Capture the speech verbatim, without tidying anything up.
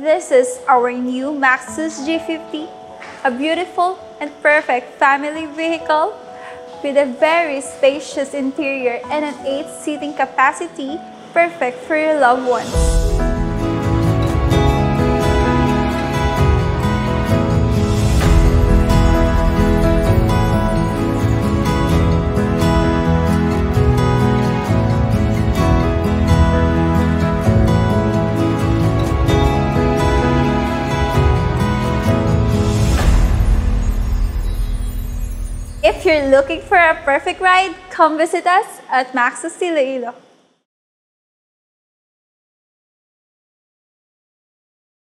This is our new Maxus G fifty, a beautiful and perfect family vehicle with a very spacious interior and an eight seating capacity, perfect for your loved ones. If you're looking for a perfect ride, come visit us at Maxus Iloilo.